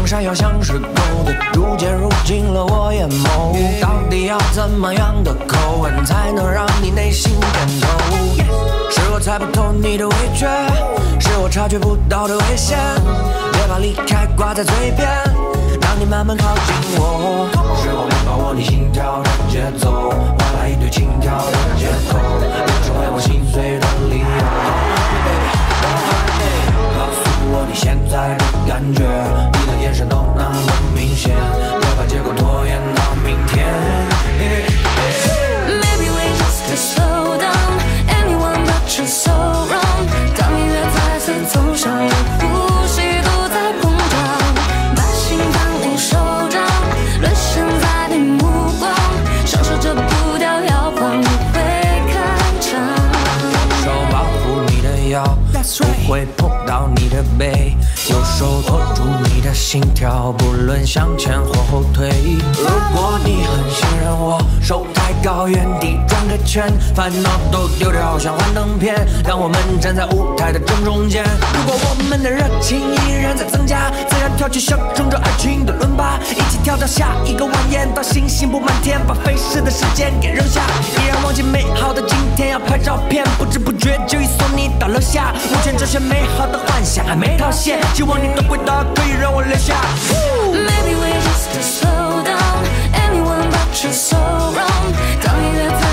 闪耀像是狗的逐渐入进了我眼眸。到底要怎么样的口吻才能让你内心点头？是我猜不透你的味觉，是我察觉不到的危险。别把离开挂在嘴边，让你慢慢靠近我。是我没把握你心跳的节奏，换来一堆轻佻的街头，别成为我心碎的理由。告诉我你现在的感觉，你的眼神都那么明显，别把结果拖延到明天。 Maybe we just could slow down, anyone but you're so wrong。当音乐再次走上了呼吸都在膨胀，把心当你手掌，沦陷在你目光，享受这步调摇晃，你会看场。 手保护你的腰，不会碰到你的背，右手托住你的心跳，不论向前或后退。如果你很信任我，手抬高，原地转个圈，烦恼都丢掉，像幻灯片。当我们站在舞台的正中间，如果我们的热情依然在增加，自然跳起象征着爱情的伦巴，一起跳到下一个蜿蜒，到星星布满天，把飞逝的时间给扔下，依然忘记美好的今天，要拍照片，不知不觉就已送你到楼下。目前这些美好的幻想还没套现，希望你的回答可以让我留下。 Maybe we just could slow down, anyone but you're so wrong。当音乐在